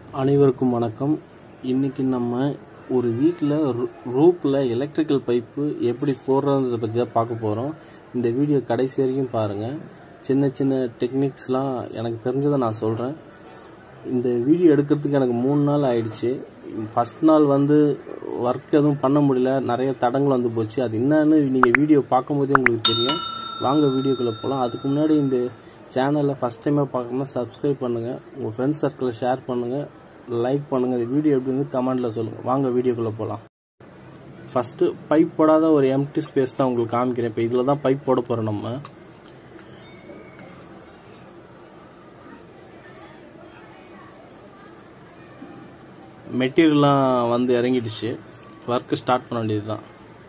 அனைவருக்கும் வணக்கம். இன்றைக்கி நம்ம ஒரு வீட்டில் ரூப்பில் எலக்ட்ரிக்கல் பைப்பு எப்படி போடுறதை பற்றி தான் பார்க்க போகிறோம். இந்த வீடியோ கடைசி வரைக்கும் பாருங்கள். சின்ன சின்ன டெக்னிக்ஸ்லாம் எனக்கு தெரிஞ்சதை நான் சொல்கிறேன். இந்த வீடியோ எடுக்கிறதுக்கு எனக்கு 3 நாள் ஆயிடுச்சு. ஃபஸ்ட் நாள் ஒர்க் எதுவும் பண்ண முடியல, நிறைய தடங்கள் வந்து போச்சு. அது என்னன்னு நீங்கள் வீடியோ பார்க்கும்போதே உங்களுக்கு தெரியும். வாங்க வீடியோக்குள்ளே போகலாம். அதுக்கு முன்னாடி இந்த சேனலை ஃபஸ்ட் டைமாக பார்க்கணும்னா சப்ஸ்கிரைப் பண்ணுங்கள், உங்கள் ஃப்ரெண்ட்ஸ் சர்க்கிளில் ஷேர் பண்ணுங்கள், லைக் பண்ணுங்கள். இந்த வீடியோ எப்படி கமெண்டில் சொல்லுங்கள். வாங்க வீடியோக்குள்ளே போகலாம். ஃபஸ்ட்டு பைப் போடாத ஒரு எம்டி ஸ்பேஸ் தான் உங்களுக்கு காமிக்கிறேன். இப்போ இதில் தான் பைப் போட போகிறோம். நம்ம மெட்டீரியல்லாம் இறங்கிடுச்சு. ஒர்க்கு ஸ்டார்ட் பண்ண வேண்டியது தான்.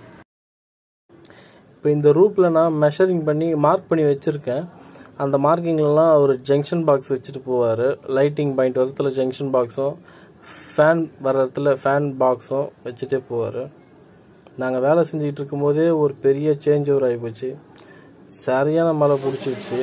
இப்போ இந்த ரூப்பில் நான் மெஷரிங் பண்ணி மார்க் பண்ணி வச்சுருக்கேன். அந்த மார்க்கிங்லாம் ஒரு ஜங்ஷன் பாக்ஸ் வச்சுட்டு போவார். லைட்டிங் பாயிண்ட் வர இடத்துல ஜங்ஷன் பாக்ஸும், ஃபேன் வர இடத்துல ஃபேன் பாக்ஸும் வச்சுட்டே போவார். நாங்கள் வேலை செஞ்சுக்கிட்டு இருக்கும்போதே ஒரு பெரிய சேஞ்ச் ஓவர் ஆகிப்போச்சு. சரியான மழை பிடிச்சிருச்சு.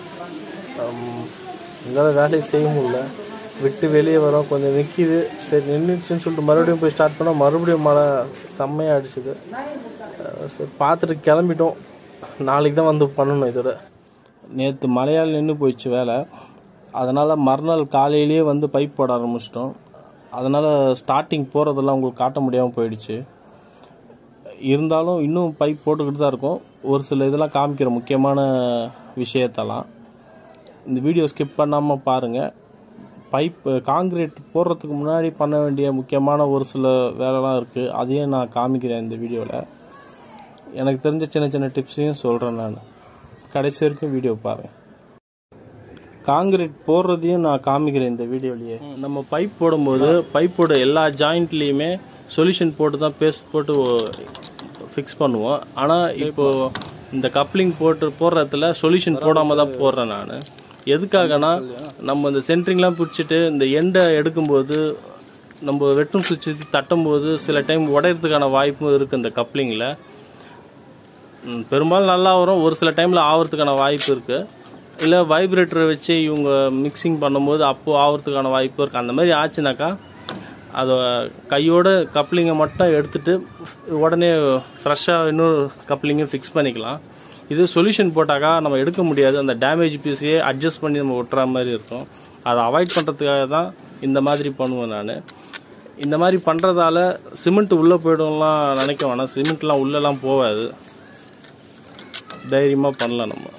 எங்களால் வேலையை செய்ய முடியல. விட்டு வெளியே வரோம், கொஞ்சம் நிற்கிது. சரி நின்றுச்சுன்னு சொல்லிட்டு மறுபடியும் போய் ஸ்டார்ட் பண்ணால் மறுபடியும் மழை செம்மையாக அடிச்சுது. சரி பார்த்துட்டு கிளம்பிட்டோம். நாளைக்கு தான் பண்ணணும். இதோட நேற்று மழையால் நின்று போயிடுச்சு வேலை. அதனால் மறுநாள் காலையிலேயே பைப் போட ஆரம்பிச்சிட்டோம். அதனால் ஸ்டார்டிங் போகிறதெல்லாம் உங்களுக்கு காட்ட முடியாமல் போயிடுச்சு. இருந்தாலும் இன்னும் பைப் போட்டுக்கிட்டு தான் இருக்கும். ஒரு சில இதெல்லாம் காமிக்கிற முக்கியமான விஷயத்தெல்லாம் இந்த வீடியோ ஸ்கிப் பண்ணாமல் பாருங்கள். பைப் காங்கிரீட் போடுறதுக்கு முன்னாடி பண்ண வேண்டிய முக்கியமான ஒரு சில வேலைலாம் இருக்குது. அதையும் நான் காமிக்கிறேன் இந்த வீடியோவில். எனக்கு தெரிஞ்ச சின்ன சின்ன டிப்ஸையும் சொல்கிறேன். நான் கடைசி வரைக்கும் வீடியோ பாருங்கள். காங்கிரீட் போடுறதையும் நான் காமிக்கிறேன் இந்த வீடியோலேயே. நம்ம பைப் போடும்போது பைப்போட எல்லா ஜாயிண்ட்லேயுமே சொல்யூஷன் போட்டு தான் பேஸ்ட் போட்டு ஃபிக்ஸ் பண்ணுவோம். ஆனால் இப்போது இந்த கப்ளிங் போடுற இடத்துல சொல்யூஷன் போடாமல் தான் போடுறேன் நான். எதுக்காகனா, நம்ம இந்த சென்ட்ரிங்லாம் பிடிச்சிட்டு இந்த எண்டை எடுக்கும்போது நம்ம வெட்டும் சுவிட்ச் தட்டும்போது சில டைம் உடையிறதுக்கான வாய்ப்பும் இருக்குது. இந்த கப்ளிங்கில் பெரும்பாலும் நல்லா வரும், ஒரு சில டைமில் ஆகிறதுக்கான வாய்ப்பு இருக்குது. இல்லை வைப்ரேட்டரை வச்சு இவங்க மிக்சிங் பண்ணும்போது அப்போது ஆகிறதுக்கான வாய்ப்பு இருக்குது. அந்த மாதிரி ஆச்சுனாக்கா அதை கையோட கப்ளிங்கை மட்டும் எடுத்துகிட்டு உடனே ஃப்ரெஷ்ஷாக இன்னொரு கப்ளிங்கும் ஃபிக்ஸ் பண்ணிக்கலாம். இது சொல்யூஷன் போட்டாக்கா நம்ம எடுக்க முடியாது. அந்த டேமேஜ் பீஸையே அட்ஜஸ்ட் பண்ணி நம்ம ஒட்டுற மாதிரி இருக்கும். அதை அவாய்ட் பண்ணுறதுக்காக தான் இந்த மாதிரி பண்ணுவேன் நான். இந்த மாதிரி பண்ணுறதால சிமெண்ட் உள்ளே போய்டும்லாம் நினைக்க வேணாம். சிமெண்ட்லாம் உள்ளெல்லாம் போகாது. தைரியமாக பண்ணலாம் நம்ம.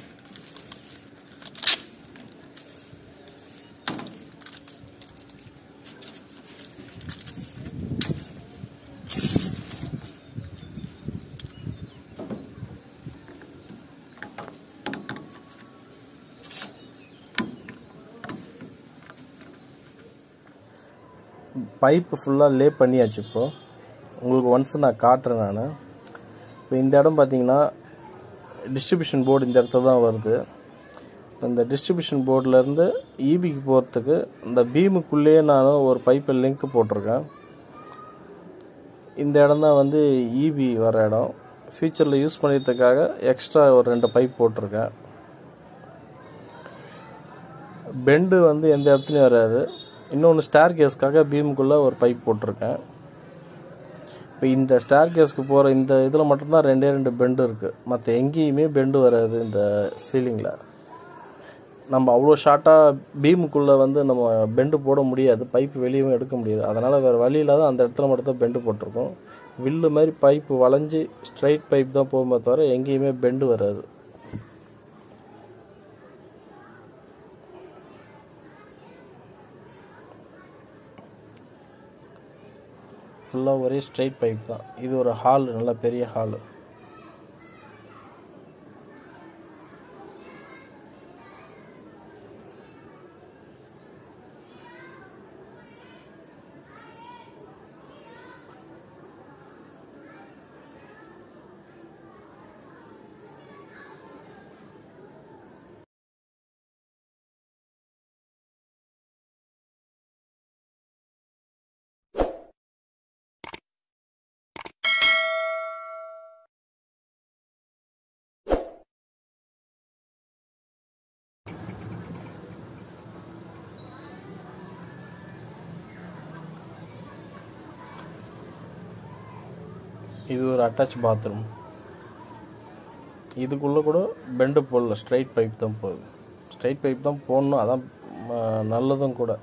பைப்பு ஃபுல்லாக லே பண்ணியாச்சு. இப்போது உங்களுக்கு ஒன்ஸ் நான் காட்டுறேன் நான். இப்போ இந்த இடம் பார்த்தீங்கன்னா டிஸ்ட்ரிபியூஷன் போர்டு இந்த இடத்துல தான் வருது. இந்த டிஸ்ட்ரிபியூஷன் போர்டிலேருந்து ஈபிக்கு போகிறதுக்கு இந்த பீமுக்குள்ளேயே நான் ஒரு பைப்பை லிங்க் போட்டிருக்கேன். இந்த இடம் தான் ஈபி வர இடம். ஃபியூச்சரில் யூஸ் பண்ணிக்கிறதுக்காக எக்ஸ்ட்ரா ஒரு 2 பைப் போட்டிருக்கேன். பெண்டு எந்த இடத்துலையும் வராது. இன்னொன்று ஸ்டேர் கேஸ்க்காக பீமுக்குள்ளே ஒரு பைப் போட்டிருக்கேன். இப்போ இந்த ஸ்டேர் கேஸ்க்கு போகிற இந்த இதில் மட்டும்தான் 2 பெண்டு இருக்குது. மற்ற எங்கேயுமே பெண்டு வராது. இந்த சீலிங்கில் நம்ம அவ்வளோ ஷார்ட்டாக பீமுக்குள்ளே நம்ம பெண்டு போட முடியாது. பைப்பு வெளியவும் எடுக்க முடியாது. அதனால் வேறு வழி இல்லாத அந்த இடத்துல மட்டும்தான் பெண்டு போட்டிருக்கோம். வில்லு மாதிரி பைப்பு வளைஞ்சி ஸ்ட்ரைட் பைப் தான் போகுமே தவிர எங்கேயுமே பெண்டு வராது. ஃபுல்லாக ஒரே ஸ்ட்ரைட் பைப் தான். இது ஒரு ஹால், நல்ல பெரிய ஹாலு. இது ஒரு அட்டாச் பாத்ரூம். இதுக்குள்ளே கூட பெண்டு போடல, ஸ்ட்ரைட் பைப் தான் போகுது. ஸ்ட்ரைட் பைப் தான் போடணும், அதான் நல்லதும் கூட.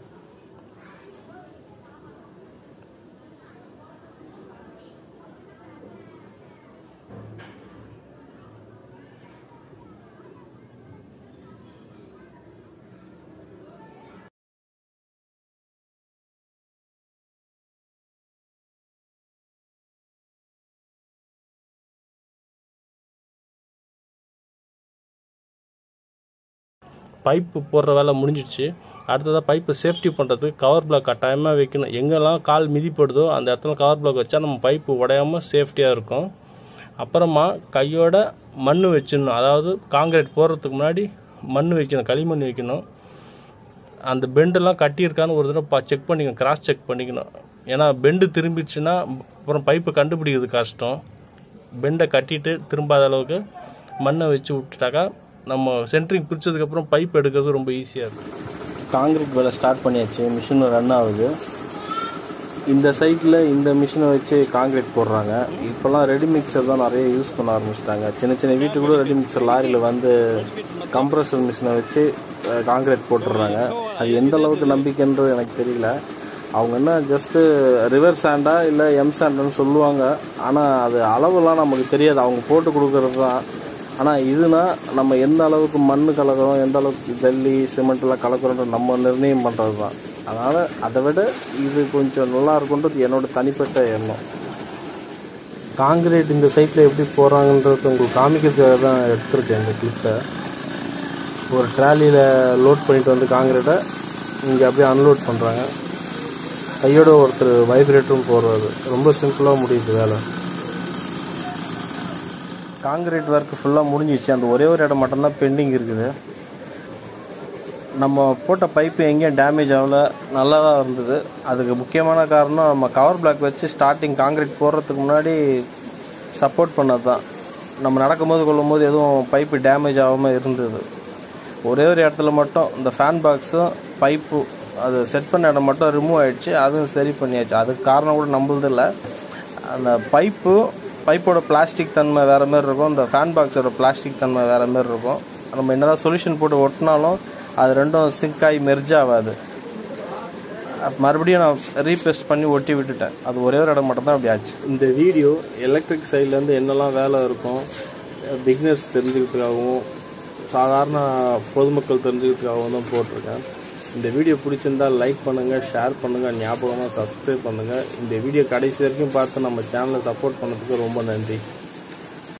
பைப்பு போடுற வேலை முடிஞ்சிடுச்சு. அடுத்ததாக பைப்பு சேஃப்டி பண்ணுறதுக்கு கவர் பிளாக் கட்டாயமாக வைக்கணும். எங்கெல்லாம் கால் மிதிப்படுதோ அந்த இடத்துல கவர் பிளாக் வச்சா நம்ம பைப்பு உடையாமல் சேஃப்டியாக இருக்கும். அப்புறமா கையோட மண் வச்சிடணும். அதாவது காங்கிரீட் போடுறதுக்கு முன்னாடி மண் வைக்கணும், களிமண் வைக்கணும். அந்த பெண்டெல்லாம் கட்டியிருக்கான்னு ஒரு தடவை செக் பண்ணிக்கணும், கிராஸ் செக் பண்ணிக்கணும். ஏன்னா பெண்டு திரும்பிடுச்சுன்னா அப்புறம் பைப்பு கண்டுபிடிக்கிறது கஷ்டம். பெண்டை கட்டிட்டு திரும்பாத அளவுக்கு மண்ணை வச்சு விட்டுட்டாக்கா நம்ம சென்ட்ரிங் பிரித்ததுக்கப்புறம் பைப் எடுக்கிறது ரொம்ப ஈஸியாக இருக்கும். காங்கிரீட் வேலை ஸ்டார்ட் பண்ணியாச்சு, மிஷின் ரன் ஆகுது. இந்த சைட்டில் இந்த மிஷினை வச்சு காங்கிரீட் போடுறாங்க. இப்போல்லாம் ரெடி மிக்சர் தான் நிறைய யூஸ் பண்ண ஆரம்பிச்சிட்டாங்க. சின்ன சின்ன வீட்டுக்கு கூட ரெடி மிக்சர் லாரியில் வந்து கம்ப்ரஸர் மிஷினை வச்சு காங்கிரீட் போட்டுடுறாங்க. அது எந்த அளவுக்கு நம்பிக்கைன்றது எனக்கு தெரியல. அவங்க என்ன ஜஸ்ட்டு ரிவர் சாண்டா இல்லை எம் சாண்டான்னு சொல்லுவாங்க. ஆனால் அது அளவுலாம் நமக்கு தெரியாது, அவங்க போட்டு கொடுக்கறது தான். ஆனால் இதுனா நம்ம எந்த அளவுக்கு மண் கலக்கிறோம், எந்த அளவுக்கு ஜல்லி சிமெண்ட்லாம் கலக்கிறோன்ற நம்ம நிர்ணயம் பண்ணுறது தான். அதனால் அதை விட இது கொஞ்சம் நல்லா இருக்குன்றது என்னோடய தனிப்பட்ட எண்ணம். காங்கிரீட் இந்த சைட்டில் எப்படி போடுறாங்கன்றது உங்களுக்கு காமிக்கிறதுக்காக தான் எடுத்துருக்கேன் இந்த கிளிப்பை. ஒரு ட்ராலியில் லோட் பண்ணிட்டு வந்து காங்கிரீட்டை இங்கே அப்படியே அன்லோட் பண்ணுறாங்க. கையோட ஒருத்தர் வைப்ரேட்டரும் போடுறது. ரொம்ப சிம்பிளாக முடியுது வேலை. காங்கிரீட் ஒர்க் ஃபுல்லாக முடிஞ்சிச்சு. அந்த ஒரே ஒரு இடம் மட்டும்தான் பெண்டிங் இருக்குது. நம்ம போட்ட பைப்பு எங்கேயும் டேமேஜ் ஆகல, நல்லா தான் இருந்தது. அதுக்கு முக்கியமான காரணம் நம்ம கவர் பிளாக் வச்சு ஸ்டார்டிங் காங்கிரீட் போடுறதுக்கு முன்னாடி சப்போர்ட் பண்ணது தான். நம்ம நடக்கும்போது கொள்ளும்போது எதுவும் பைப்பு டேமேஜ் ஆகாமல் இருந்தது. ஒரே ஒரு இடத்துல மட்டும் இந்த ஃபேன் பாக்ஸும் பைப்பு அது செட் பண்ண இடம் மட்டும் ரிமூவ் ஆகிடுச்சு. அதுவும் சரி பண்ணியாச்சு. அதுக்கு காரணம் கூட நம்மளது இல்லை. அந்த பைப்போட பிளாஸ்டிக் தன்மை வேறு மாரி இருக்கும், இந்த ஃபேன் பாக்ஸோட பிளாஸ்டிக் தன்மை வேறு மாரி இருக்கும். நம்ம என்னதான் சொல்யூஷன் போட்டு ஒட்டினாலும் அது ரெண்டும் சிங்க் ஆகி மெர்ஜ் ஆகாது. மறுபடியும் நான் ரீபேஸ்ட் பண்ணி ஒட்டி விட்டுட்டேன். அது ஒரே ஒரு இடம் மட்டும் தான் அப்படி ஆச்சு. இந்த வீடியோ எலக்ட்ரிக் சைட்லேருந்து என்னெல்லாம் வேலை இருக்கும் பிகினர்ஸ் தெரிஞ்சுக்கிறதுக்காகவும் சாதாரண பொதுமக்கள் தெரிஞ்சுக்கிறதுக்காகவும் தான் போட்டிருக்கேன். இந்த வீடியோ பிடிச்சிருந்தால் லைக் பண்ணுங்கள், ஷேர் பண்ணுங்கள், ஞாபகமாக சப்ஸ்கிரைப் பண்ணுங்கள். இந்த வீடியோ கடைசி வரைக்கும் பார்த்து நம்ம சேனலை சப்போர்ட் பண்ணதுக்கு ரொம்ப நன்றி.